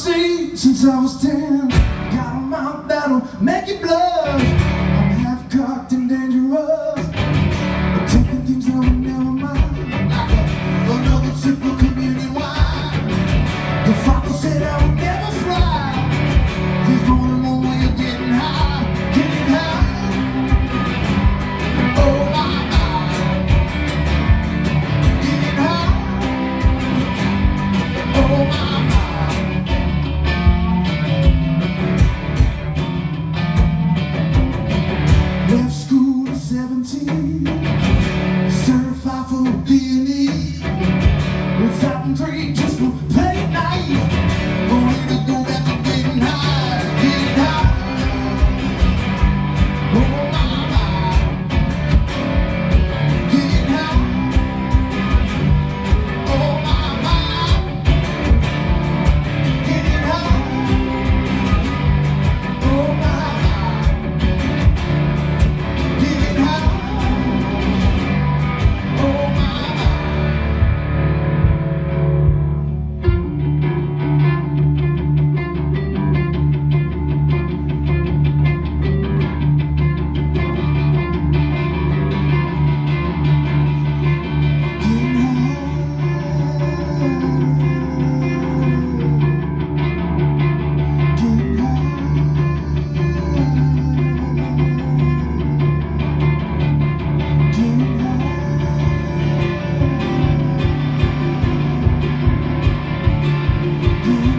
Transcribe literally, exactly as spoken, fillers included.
see since I was ten. Got a mouth that'll make you blush. I'm half cocked and dangerous, but taking things that were never mine, like a, another sip of community wine. The father said I would never fly. There's more than one way of getting high, getting high. Oh my, my, getting high. Oh my, my. Left school at seventeen, certified for B and E. Was out in three just for play night. Wanted to go back to getting high, getting high. Oh my, my, getting high. Oh my, my, getting high. Oh my, my, getting high. Oh my, my. Getting high.